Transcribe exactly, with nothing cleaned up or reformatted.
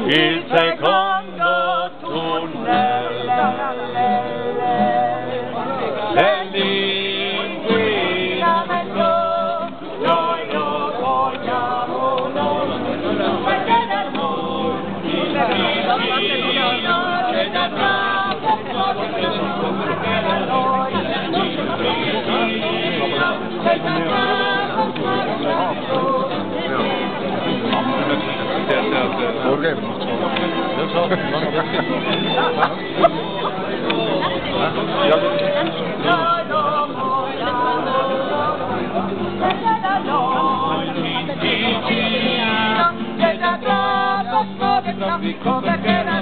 il secondo tunnel dell'inquinamento, noi lo vogliamo noi, perché nel mondo il vicino c'è da capo, perché da noi il vicino c'è da capo, Perché? Non so, non ho capito.